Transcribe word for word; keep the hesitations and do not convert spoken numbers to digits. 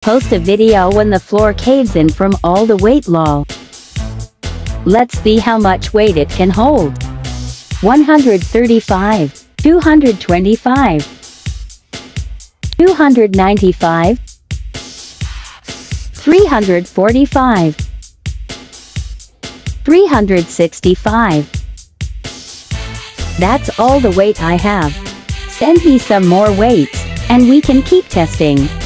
post a video when the floor caves in from all the weight lol. Let's see how much weight it can hold. one hundred thirty-five, two hundred twenty-five, two hundred ninety-five, three hundred forty-five, three hundred sixty-five. That's all the weight I have. Send me some more weights, and we can keep testing.